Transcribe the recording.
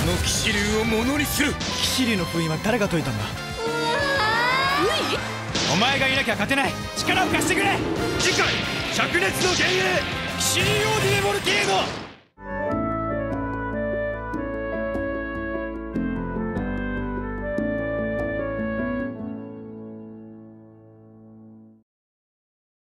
の騎士竜をものにする。 騎士竜の封印は誰が解いたんだ？ お前がいなきゃ勝てない。力を貸してくれ。次回灼熱の幻影騎士竜王ディエボルケーノ。